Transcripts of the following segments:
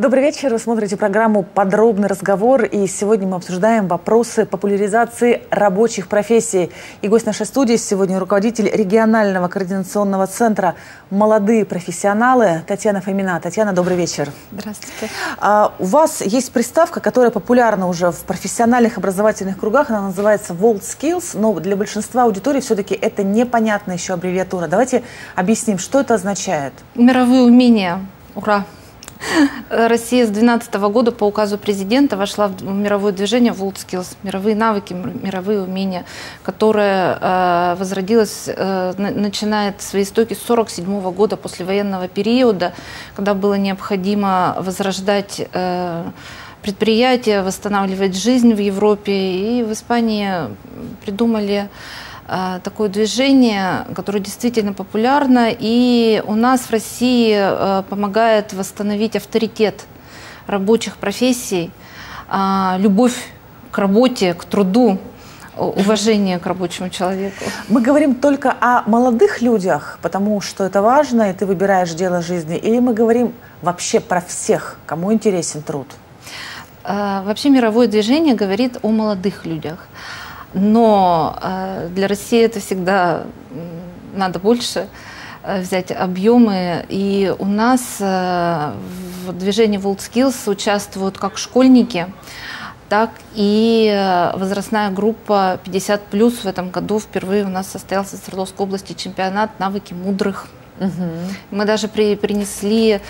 Добрый вечер. Вы смотрите программу «Подробный разговор». И сегодня мы обсуждаем вопросы популяризации рабочих профессий. И гость нашей студии сегодня руководитель регионального координационного центра «Молодые профессионалы» Татьяна Фомина. Татьяна, добрый вечер. Здравствуйте. У вас есть приставка, которая популярна уже в профессиональных образовательных кругах. Она называется WorldSkills. Но для большинства аудитории все-таки это непонятная еще аббревиатура. Давайте объясним, что это означает. Мировые умения. Ура! Россия с 2012 года по указу президента вошла в мировое движение WorldSkills, мировые навыки, мировые умения, которое возродилось, начинает свои истоки с 1947 года, послевоенного периода, когда было необходимо возрождать предприятия, восстанавливать жизнь в Европе. И в Испании придумали такое движение, которое действительно популярно, и у нас в России помогает восстановить авторитет рабочих профессий, любовь к работе, к труду, уважение к рабочему человеку. Мы говорим только о молодых людях, потому что это важно, и ты выбираешь дело жизни, или мы говорим вообще про всех, кому интересен труд? Вообще мировое движение говорит о молодых людях. Но для России это всегда надо больше взять объемы. И у нас в движении WorldSkills участвуют как школьники, так и возрастная группа 50+. В этом году впервые у нас состоялся в Свердловской области чемпионат «Навыки мудрых». Мы даже принесли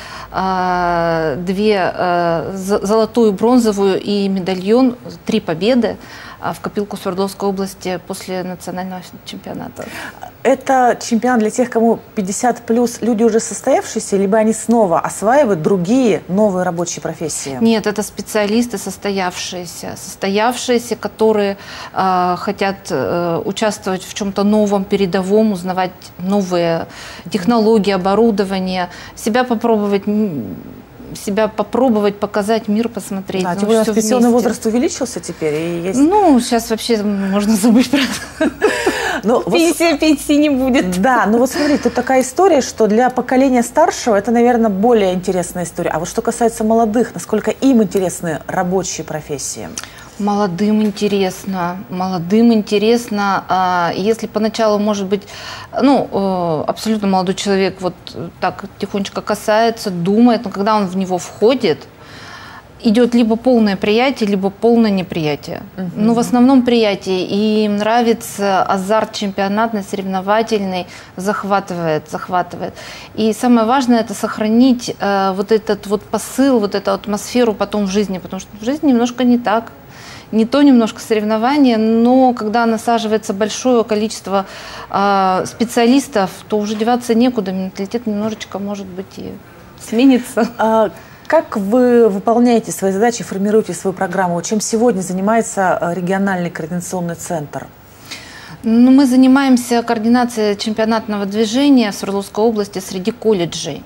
золотую, бронзовую и медальон, 3 победы в копилку Свердловской области после национального чемпионата. Это чемпионат для тех, кому 50+, люди уже состоявшиеся, либо они снова осваивают другие новые рабочие профессии? Нет, это специалисты состоявшиеся, которые хотят участвовать в чем-то новом, передовом, узнавать новые технологии, оборудование, себя попробовать, показать, мир посмотреть. Да, тем более пенсионный возраст увеличился теперь. И есть... Ну, сейчас вообще можно забыть про это. Пенсии не будет. Да, ну вот смотри, тут такая история, что для поколения старшего это, наверное, более интересная история. А вот что касается молодых, насколько им интересны рабочие профессии? Молодым интересно. Если поначалу, может быть, абсолютно молодой человек вот так тихонечко касается, думает, но когда он в него входит, идет либо полное приятие, либо полное неприятие. Но в основном приятие. И им нравится азарт чемпионатный, соревновательный, захватывает. И самое важное – это сохранить вот этот вот посыл, вот эту атмосферу потом в жизни, потому что в жизни немножко не так. Не то немножко соревнования, но когда насаживается большое количество специалистов, то уже деваться некуда, менталитет немножечко, может быть, и сменится. Как вы выполняете свои задачи, формируете свою программу? Чем сегодня занимается региональный координационный центр? Мы занимаемся координацией чемпионатного движения в Свердловской области среди колледжей.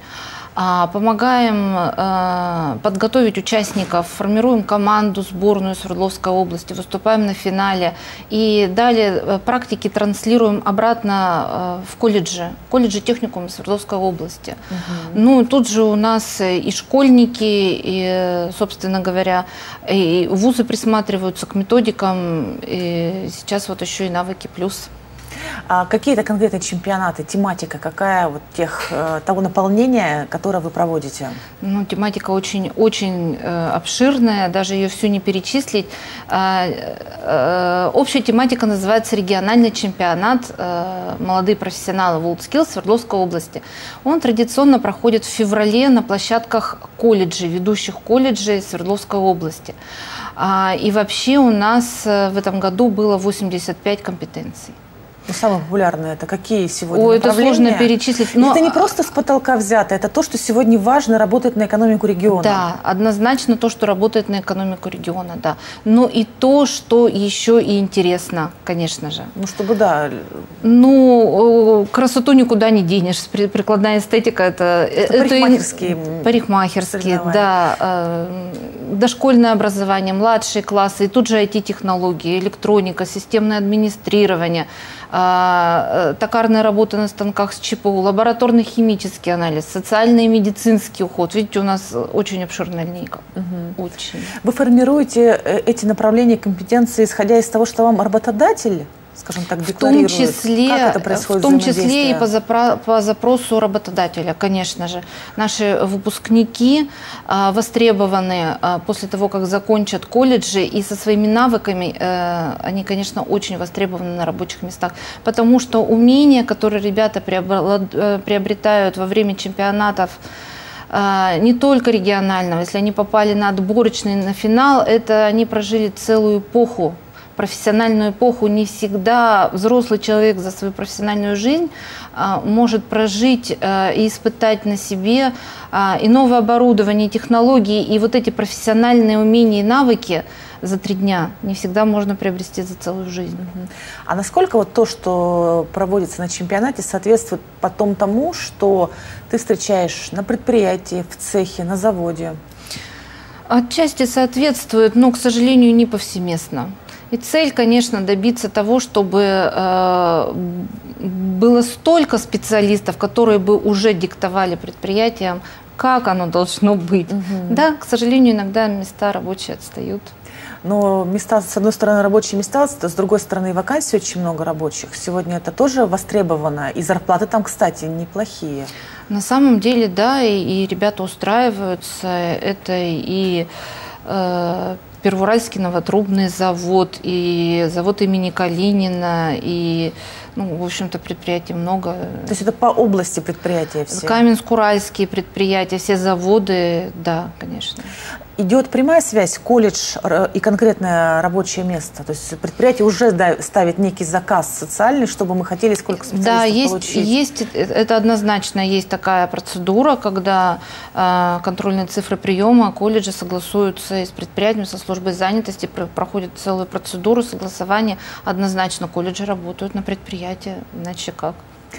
Помогаем подготовить участников, формируем команду, сборную Свердловской области, выступаем на финале. И далее практики транслируем обратно в колледжи техникума Свердловской области. Ну, тут же у нас и школьники, и, собственно говоря, и вузы присматриваются к методикам, и сейчас вот еще и навыки плюс. Какие-то конкретные чемпионаты, тематика, какая вот того наполнения, которое вы проводите? Ну, тематика очень обширная, даже ее всю не перечислить. Общая тематика называется «Региональный чемпионат молодые профессионалы WorldSkills Свердловской области». Он традиционно проходит в феврале на площадках колледжей, ведущих колледжей Свердловской области. И вообще у нас в этом году было 85 компетенций. Самое популярное это какие сегодня направления? Это сложно перечислить. Но... Это не просто с потолка взято, это то, что сегодня важно, работает на экономику региона. Да, однозначно то, что работает на экономику региона, да. Но и то, что еще и интересно, конечно же. Ну, чтобы, да. Ну, красоту никуда не денешь. Прикладная эстетика – это парикмахерские. Парикмахерские, да. дошкольное образование, младшие классы, и тут же IT-технологии, электроника, системное администрирование, токарная работа на станках с ЧПУ, лабораторный химический анализ, социальный и медицинский уход. Видите, у нас очень обширная линейка. Очень. Вы формируете эти направления компетенции, исходя из того, что вам работодатель, скажем так, декларирует? В том числе и по запросу работодателя, конечно же. Наши выпускники востребованы после того, как закончат колледжи, и со своими навыками они, конечно, очень востребованы на рабочих местах, потому что умения, которые ребята приобретают во время чемпионатов, не только регионального, если они попали на отборочный, на финал, это они прожили целую эпоху, профессиональную эпоху. Не всегда взрослый человек за свою профессиональную жизнь может прожить и испытать на себе и новое оборудование, и технологии, и вот эти профессиональные умения и навыки за 3 дня не всегда можно приобрести за целую жизнь. А насколько вот то, что проводится на чемпионате, соответствует потом тому, что ты встречаешь на предприятии, в цехе, на заводе? Отчасти соответствует, но, к сожалению, не повсеместно. И цель, конечно, добиться того, чтобы было столько специалистов, которые бы уже диктовали предприятиям, как оно должно быть. Да, к сожалению, иногда места рабочие отстают. Но места, с одной стороны, рабочие места, с другой стороны, вакансий очень много рабочих. Сегодня это тоже востребовано, и зарплаты там, кстати, неплохие. На самом деле, да, и ребята устраиваются. Это и Первоуральский новотрубный завод, и завод имени Калинина, и, ну, в общем-то, предприятий много. То есть это по области предприятия все? Каменск-Уральские предприятия, все заводы, да, конечно. Идет прямая связь, колледж и конкретное рабочее место? То есть предприятие уже ставит некий заказ социальный, чтобы мы хотели сколько специалистов получить? Да, есть, это однозначно есть такая процедура, когда контрольные цифры приема колледжа согласуются и с предприятием, со службой занятости, проходят целую процедуру согласования. Однозначно колледжи работают на предприятии, иначе как?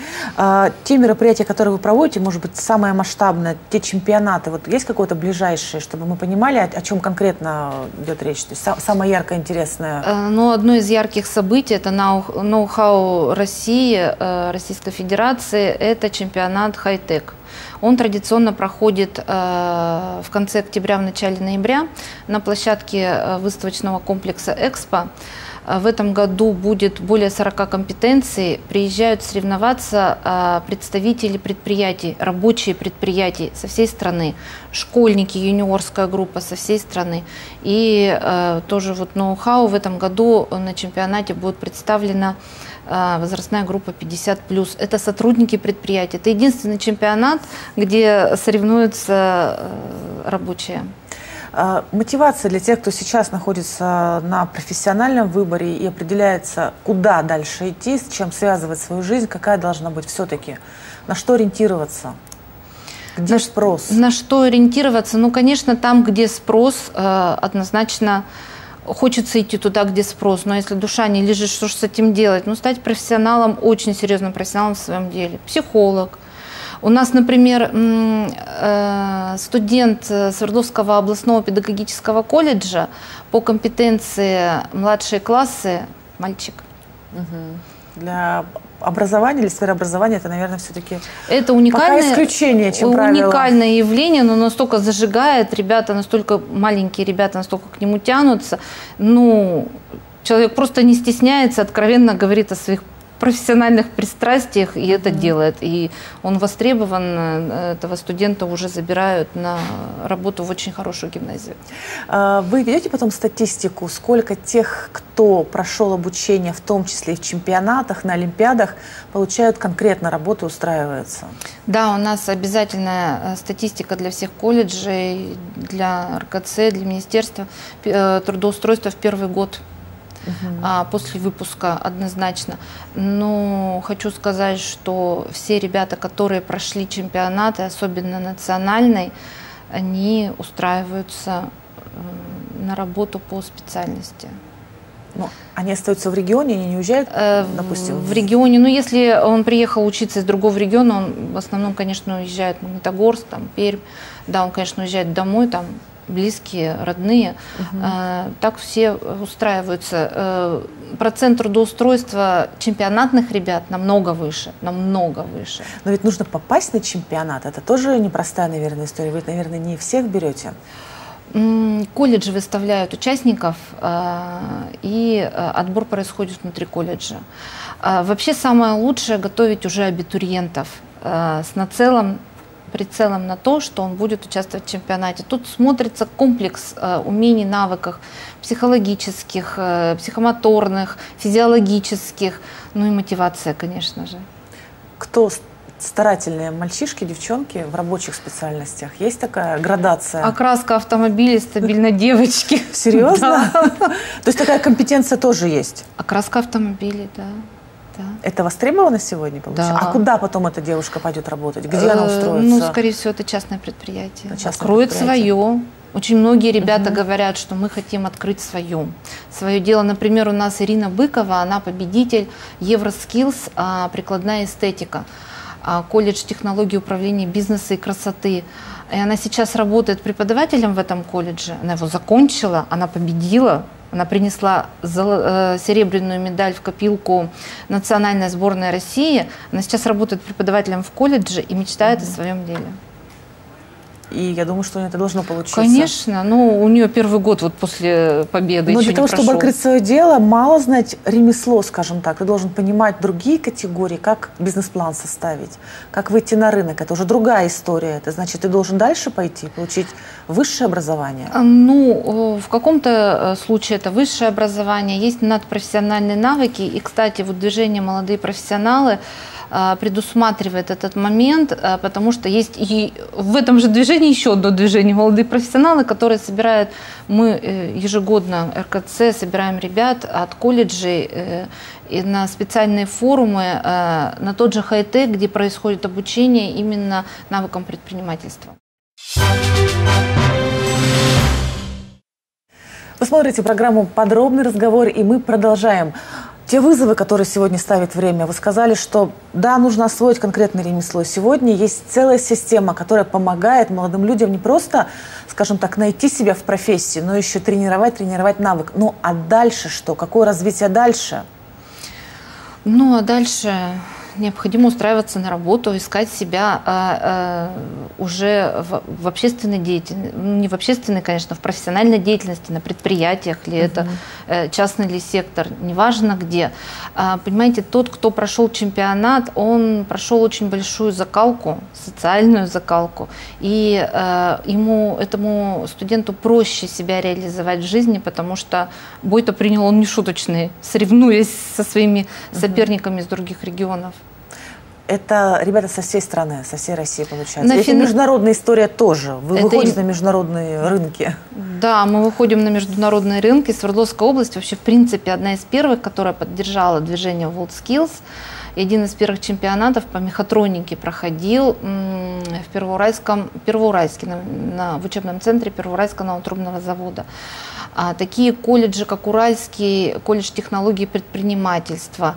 Те мероприятия, которые вы проводите, может быть, самое масштабное, те чемпионаты, вот есть какое-то ближайшее, чтобы мы понимали, о чем конкретно идет речь? То есть самое яркое, интересное? Ну, одно из ярких событий – это ноу-хау России, Российской Федерации, это чемпионат хай-тек. Он традиционно проходит в конце октября, в начале ноября на площадке выставочного комплекса «Экспо». В этом году будет более 40 компетенций. Приезжают соревноваться представители предприятий, рабочие предприятий со всей страны, школьники, юниорская группа со всей страны. И тоже вот ноу-хау в этом году на чемпионате будет представлена возрастная группа 50+. Это сотрудники предприятий. Это единственный чемпионат, где соревнуются рабочие. Мотивация для тех, кто сейчас находится на профессиональном выборе и определяется, куда дальше идти, с чем связывать свою жизнь, какая должна быть все-таки? На что ориентироваться? Где спрос? На что ориентироваться? Ну, конечно, там, где спрос, однозначно хочется идти туда, где спрос. Но если душа не лежит, что же с этим делать? Ну, стать профессионалом, очень серьезным профессионалом в своем деле. Психолог. У нас, например, студент Свердловского областного педагогического колледжа по компетенции младшие классы, мальчик. Для образования или сферы образования это, наверное, все-таки это уникальное, пока исключение, чем правило. Уникальное явление, но настолько зажигает, ребята настолько маленькие, ребята настолько к нему тянутся. Ну, человек просто не стесняется, откровенно говорит о своих профессиональных пристрастиях, и это делает. И он востребован, этого студента уже забирают на работу в очень хорошую гимназию. Вы ведете потом статистику, сколько тех, кто прошел обучение, в том числе и в чемпионатах, на олимпиадах, получают конкретно работу, устраиваются? Да, у нас обязательная статистика для всех колледжей, для РКЦ, для Министерства трудоустройства в первый год. После выпуска однозначно. Но хочу сказать, что все ребята, которые прошли чемпионаты, особенно национальный, они устраиваются на работу по специальности. Ну, они остаются в регионе, они не уезжают, допустим? В регионе, ну, если он приехал учиться из другого региона, он в основном, конечно, уезжает в Магнитогорск, там, Пермь. Да, он, конечно, уезжает домой, там, близкие, родные. Так все устраиваются. Процент трудоустройства чемпионатных ребят намного выше, намного выше. Но ведь нужно попасть на чемпионат. Это тоже непростая, наверное, история. Вы, наверное, не всех берете. Колледжи выставляют участников, и отбор происходит внутри колледжа. Вообще самое лучшее готовить уже абитуриентов с прицелом на то, что он будет участвовать в чемпионате. Тут смотрится комплекс умений, навыков психологических, психомоторных, физиологических, ну и мотивация, конечно же. Кто старательные мальчишки, девчонки в рабочих специальностях? Есть такая градация? Окраска автомобилей, стабильно девочки. Серьезно? То есть такая компетенция тоже есть? Окраска автомобилей, да. Это востребовано сегодня, получается? Да. А куда потом эта девушка пойдет работать? Где она устроится? Ну, скорее всего, это частное предприятие. Откроет свое. Очень многие ребята говорят, что мы хотим открыть свое дело. Например, у нас Ирина Быкова, она победитель Евроскиллс, прикладная эстетика, колледж технологий управления бизнеса и красоты. И она сейчас работает преподавателем в этом колледже. Она его закончила, она победила. Она принесла серебряную медаль в копилку национальной сборной России. Она сейчас работает преподавателем в колледже и мечтает о своем деле. И я думаю, что у нее это должно получиться. Конечно. Ну, у нее первый год вот после победы. Но еще для того, чтобы открыть свое дело, мало знать ремесло, скажем так. Ты должен понимать другие категории, как бизнес-план составить, как выйти на рынок. Это уже другая история. Это значит, ты должен дальше пойти, получить высшее образование? Ну, в каком-то случае это высшее образование, есть надпрофессиональные навыки. И, кстати, вот движение «Молодые профессионалы» предусматривает этот момент, потому что есть и в этом же движении еще одно движение «Молодые профессионалы», которые собирают, мы ежегодно, РКЦ, собираем ребят от колледжей и на специальные форумы, на тот же хай-тек, где происходит обучение именно навыкам предпринимательства. Вы смотрите программу «Подробный разговор», и мы продолжаем. Те вызовы, которые сегодня ставит время, вы сказали, что да, нужно освоить конкретное ремесло. Сегодня есть целая система, которая помогает молодым людям не просто, скажем так, найти себя в профессии, но еще тренировать навык. Ну а дальше что? Какое развитие дальше? Ну а дальше необходимо устраиваться на работу, искать себя уже в общественной деятельности, не в общественной, конечно, в профессиональной деятельности, на предприятиях, ли это частный ли сектор, неважно где. Понимаете, тот, кто прошел чемпионат, он прошел очень большую закалку, социальную закалку, и этому студенту проще себя реализовать в жизни, потому что бой-то принял он нешуточный, соревнуясь со своими соперниками из других регионов. Это ребята со всей страны, со всей России, получается. Это международная история тоже. Вы выходите на международные рынки. Да, мы выходим на международные рынки. Свердловская область вообще, в принципе, одна из первых, которая поддержала движение WorldSkills. И один из первых чемпионатов по мехатронике проходил в Первоуральске, в учебном центре Первоуральского научно-трубного завода. Такие колледжи, как Уральский колледж технологий предпринимательства,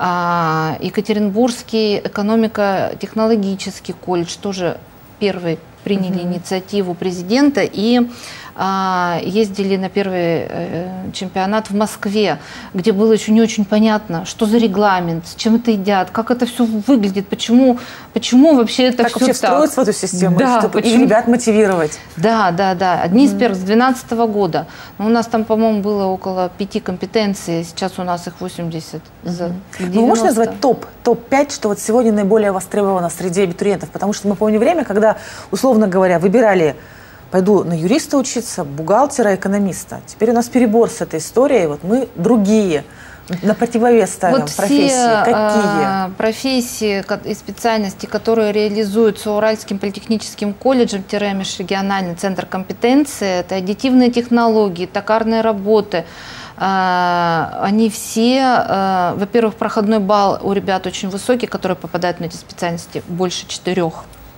Екатеринбургский экономико-технологический колледж тоже первый приняли инициативу президента и ездили на первый чемпионат в Москве, где было еще не очень понятно, что за регламент, с чем это едят, как это все выглядит, почему вообще это как все вообще так. встроиться в эту систему, да, чтобы и ребят мотивировать. Да. Одни из первых с 2012 года. Но у нас там, по-моему, было около 5 компетенций, сейчас у нас их 80. Ну, можно назвать топ-5, что вот сегодня наиболее востребовано среди абитуриентов? Потому что мы помним время, когда, условно говоря, выбирали: пойду на юриста учиться, бухгалтера, экономиста. Теперь у нас перебор с этой историей. Вот мы другие, на противовес ставим вот профессии. Все какие? Профессии и специальности, которые реализуются Уральским политехническим колледжем, межрегиональный центр компетенции, это аддитивные технологии, токарные работы. Они все, во-первых, проходной балл у ребят очень высокий, которые попадают на эти специальности, больше 4.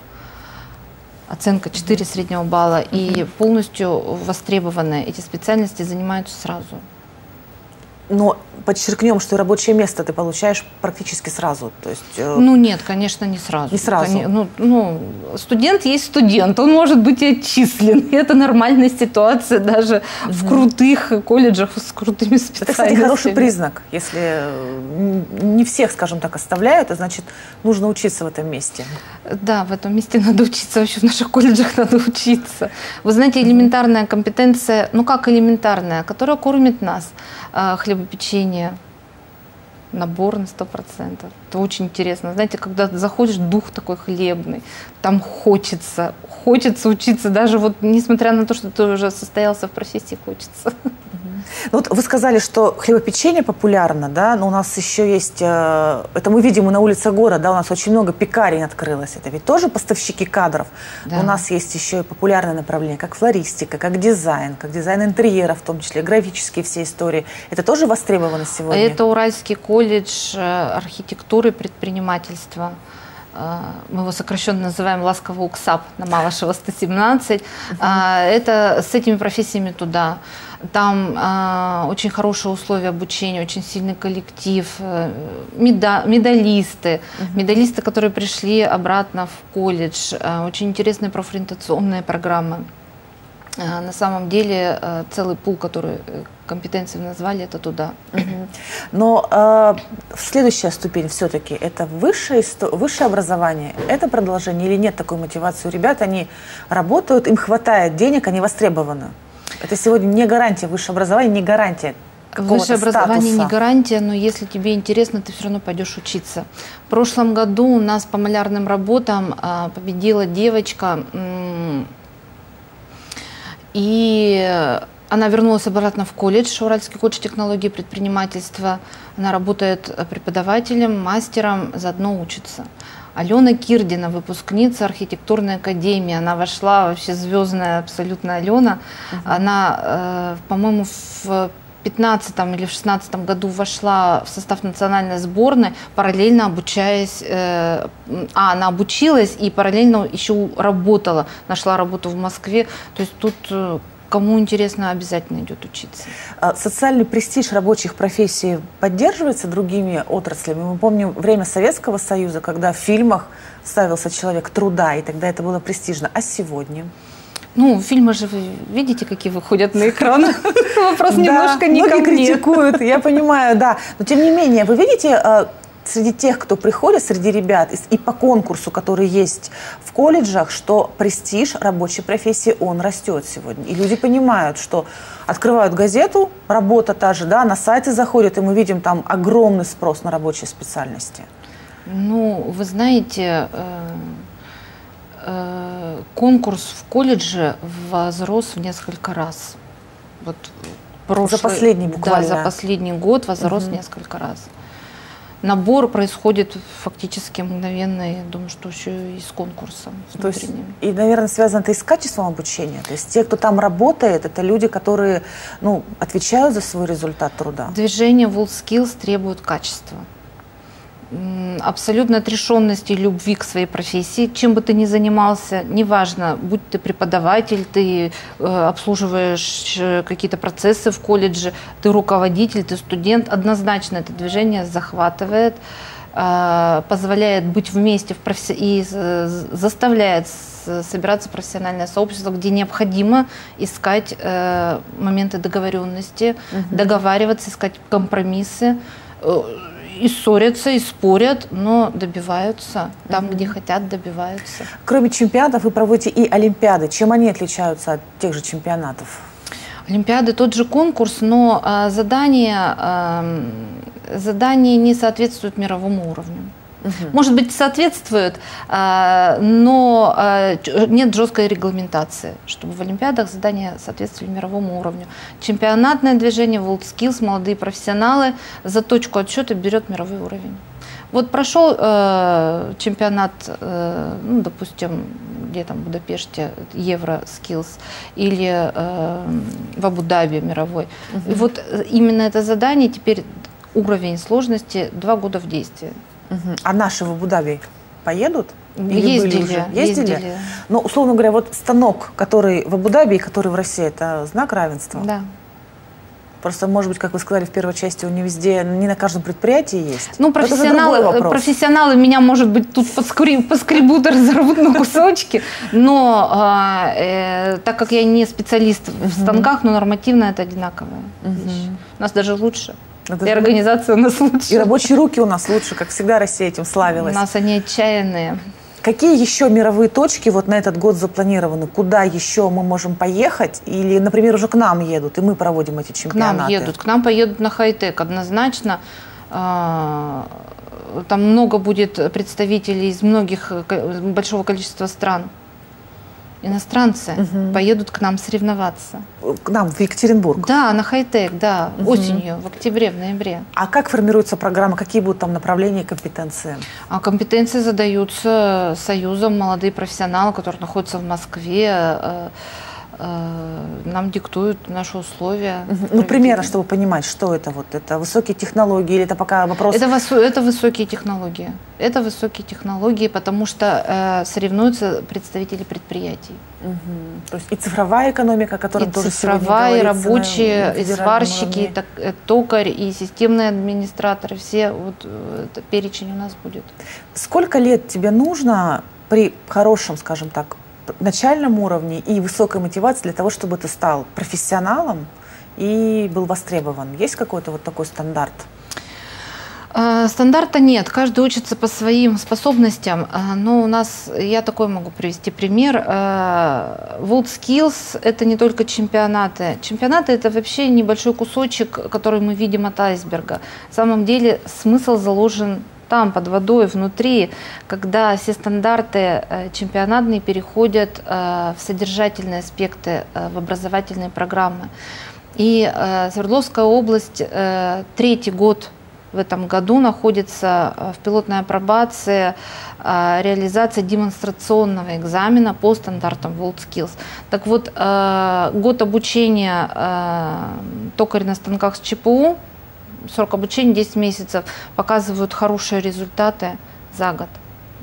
Оценка 4 среднего балла, и полностью востребованные эти специальности занимаются сразу. Но подчеркнем, что рабочее место ты получаешь практически сразу. То есть, ну нет, конечно, не сразу. Не сразу. Студент есть студент, он может быть и отчислен. И это нормальная ситуация даже в крутых колледжах с крутыми специальностями. Это, кстати, хороший признак. Если не всех, скажем так, оставляют, значит, нужно учиться в этом месте. Да, в этом месте надо учиться, вообще в наших колледжах надо учиться. Вы знаете, элементарная компетенция, ну как элементарная, которая кормит нас, хлебопечение, набор на 100%. Это очень интересно. Знаете, когда заходишь, дух такой хлебный, там хочется учиться, даже вот несмотря на то, что ты уже состоялся в профессии, хочется. Ну, вот вы сказали, что хлебопечение популярно, да, но у нас еще есть, это мы видим и на улице города, да, у нас очень много пекарен открылось, это ведь тоже поставщики кадров. Да. У нас есть еще и популярное направление, как флористика, как дизайн интерьера, в том числе графические все истории. Это тоже востребовано сегодня? Это Уральский колледж архитектуры и предпринимательства. Мы его сокращенно называем ласково УКСАП на Малышева 117. Это с этими профессиями туда. Там очень хорошие условия обучения, очень сильный коллектив, медалисты, которые пришли обратно в колледж, очень интересные профориентационные программы. На самом деле целый пул, который компетенции назвали, это туда. Но следующая ступень все-таки это высшее образование, это продолжение или нет такой мотивации у ребят? Они работают, им хватает денег, они востребованы. Это сегодня не гарантия высшее образование, не гарантия какого-то Высшее образование статуса. Не гарантия, но если тебе интересно, ты все равно пойдешь учиться. В прошлом году у нас по малярным работам победила девочка, и она вернулась обратно в колледж, Уральский колледж технологии и предпринимательства. Она работает преподавателем, мастером, заодно учится. Алена Кирдина, выпускница архитектурной академии. Она вошла, вообще звездная абсолютно Алена. Она, по-моему, в 2015 или в 2016 году вошла в состав национальной сборной, параллельно обучаясь, она обучилась и параллельно еще работала, нашла работу в Москве. То есть тут кому интересно, обязательно идет учиться. Социальный престиж рабочих профессий поддерживается другими отраслями? Мы помним время Советского Союза, когда в фильмах ставился человек труда, и тогда это было престижно. А сегодня? Ну, фильмы же вы видите, какие выходят на экран. Вопрос немножко не ко мне. Многие критикуют, я понимаю, да. Но тем не менее, вы видите, среди тех, кто приходит, среди ребят, и по конкурсу, который есть в колледжах, что престиж рабочей профессии, он растет сегодня. И люди понимают, что открывают газету, работа та же, да, на сайте заходят, и мы видим там огромный спрос на рабочие специальности. Ну, вы знаете, конкурс в колледже возрос в несколько раз. Вот за последний буквально. Да, за последний год возрос несколько раз. Набор происходит фактически мгновенно, я думаю, что еще и с конкурсом. То есть, и, наверное, связано это и с качеством обучения. То есть те, кто там работает, это люди, которые отвечают за свой результат труда. Движение WorldSkills требует качества. Абсолютной отрешенности и любви к своей профессии. Чем бы ты ни занимался, неважно, будь ты преподаватель, ты обслуживаешь какие-то процессы в колледже, ты руководитель, ты студент, однозначно это движение захватывает, позволяет быть вместе и заставляет собираться профессиональное сообщество, где необходимо искать моменты договоренности, договариваться, искать компромиссы. И ссорятся, и спорят, но добиваются. Там, где хотят, добиваются. Кроме чемпионатов вы проводите и олимпиады. Чем они отличаются от тех же чемпионатов? Олимпиады тот же конкурс, но задания не соответствуют мировому уровню. Может быть, соответствует, но нет жесткой регламентации, чтобы в Олимпиадах задания соответствовали мировому уровню. Чемпионатное движение, WorldSkills, молодые профессионалы за точку отсчета берет мировой уровень. Вот прошел чемпионат, допустим, где там в Будапеште, Евроскиллс, или в Абу-Даби мировой. И вот именно это задание теперь уровень сложности 2 года в действии. А наши в Абу-Даби поедут? Ездили. Но, условно говоря, вот станок, который в Абу-Даби и который в России, это знак равенства? Да. Просто, может быть, как вы сказали в первой части, он не везде, не на каждом предприятии есть. Ну, профессионалы меня, может быть, тут поскребут и разорвут на кусочки, но так как я не специалист в станках, но нормативно это одинаковая вещь. У нас даже лучше. И организация у нас лучше. И рабочие руки у нас лучше, как всегда Россия этим славилась. У нас они отчаянные. Какие еще мировые точки вот на этот год запланированы? Куда еще мы можем поехать? Или, например, уже к нам едут, и мы проводим эти чемпионаты? К нам поедут на хай-тек однозначно. Там много будет представителей из большого количества стран. Иностранцы поедут к нам соревноваться. К нам, в Екатеринбург? Да, на хай-тек, да, осенью, в октябре, в ноябре. А как формируется программа, какие будут там направления и компетенции? Компетенции задаются Союзом, молодые профессионалы, которые находятся в Москве, нам диктуют наши условия. Ну, примерно, чтобы понимать, что это вот, это высокие технологии или это пока вопрос? Это высокие технологии. Это высокие технологии, потому что соревнуются представители предприятий. То есть и цифровая экономика, о которой тоже цифровая, и рабочие, и сварщики, и токарь, и системные администраторы, все, вот это перечень у нас будет. Сколько лет тебе нужно при хорошем, скажем так, начальном уровне и высокой мотивации для того, чтобы ты стал профессионалом и был востребован? Есть какой-то вот такой стандарт? Стандарта нет, каждый учится по своим способностям, но у нас, я такой могу привести пример, WorldSkills — это не только чемпионаты. Чемпионаты — это вообще небольшой кусочек, который мы видим от айсберга. На самом деле смысл заложен там, под водой, внутри, когда все стандарты чемпионатные переходят в содержательные аспекты, в образовательные программы. И Свердловская область 3-й год в этом году находится в пилотной апробации реализации демонстрационного экзамена по стандартам WorldSkills. Так вот, год обучения токарь на станках с ЧПУ, срок обучения 10 месяцев, показывают хорошие результаты за год.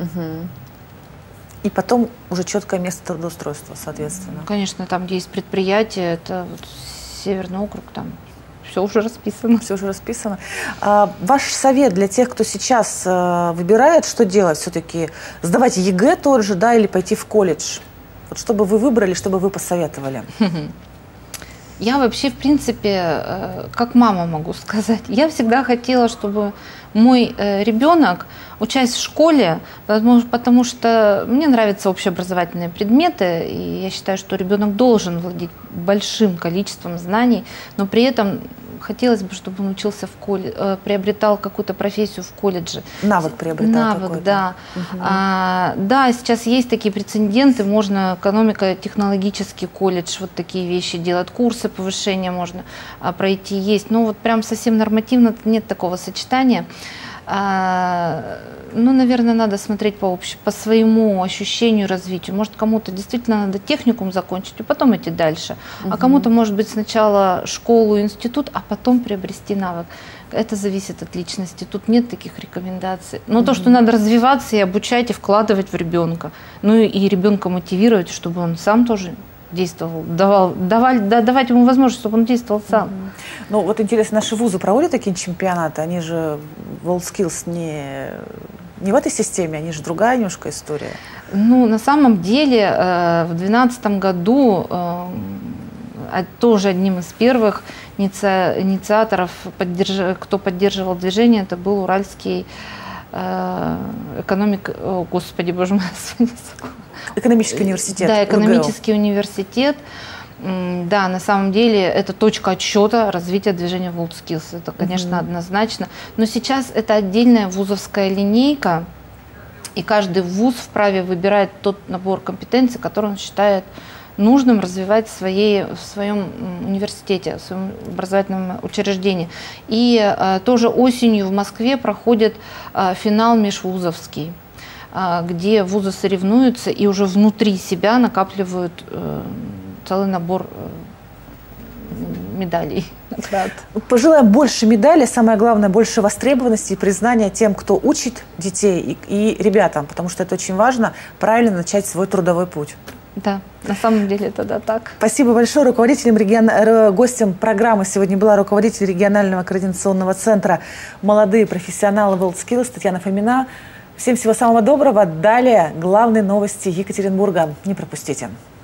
И потом уже четкое место трудоустройства, соответственно. Конечно, там, где есть предприятие, это вот Северный округ, там все уже расписано. Все уже расписано. Ваш совет для тех, кто сейчас выбирает, что делать, все-таки сдавать ЕГЭ тот же, да, или пойти в колледж? Вот что бы вы выбрали, что бы вы посоветовали? Я вообще, в принципе, как мама могу сказать, я всегда хотела, чтобы мой ребенок, учась в школе, потому что мне нравятся общеобразовательные предметы, и я считаю, что ребенок должен владеть большим количеством знаний, но при этом хотелось бы, чтобы он учился в колледже, приобретал какую-то профессию в колледже. Навык приобретал какой-то. Да. Да, сейчас есть такие прецеденты, можно экономико-технологический колледж, вот такие вещи делать, курсы повышения можно пройти, есть. Но вот прям совсем нормативно нет такого сочетания. Ну, наверное, надо смотреть по своему ощущению, развитию. Может, кому-то действительно надо техникум закончить, и потом идти дальше. А кому-то, может быть, сначала школу, институт, а потом приобрести навык. Это зависит от личности. Тут нет таких рекомендаций. Но то, что надо развиваться и обучать, и вкладывать в ребенка. Ну и ребенка мотивировать, чтобы он сам тоже действовал, давать ему возможность, чтобы он действовал сам. Ну вот интересно, наши вузы проводят такие чемпионаты, они же WorldSkills не в этой системе, они же другая немножко история. Ну, на самом деле, в 2012 году тоже одним из первых инициаторов, кто поддерживал движение, это был Уральский экономический университет. Да, экономический университет. Да, на самом деле это точка отсчета развития движения WorldSkills. Это, конечно, однозначно. Но сейчас это отдельная вузовская линейка, и каждый вуз вправе выбирать тот набор компетенций, который он считает нужным развивать в своем университете, в своем образовательном учреждении. И тоже осенью в Москве проходит финал межвузовский, где вузы соревнуются и уже внутри себя накапливают целый набор медалей. Пожелаем больше медалей, самое главное, больше востребованности и признания тем, кто учит детей и ребятам, потому что это очень важно, правильно начать свой трудовой путь. Да, на самом деле это да, так. Спасибо большое. Гостем программы сегодня была руководитель регионального координационного центра «Молодые профессионалы WorldSkills» Татьяна Фомина. Всем всего самого доброго. Далее главные новости Екатеринбурга. Не пропустите.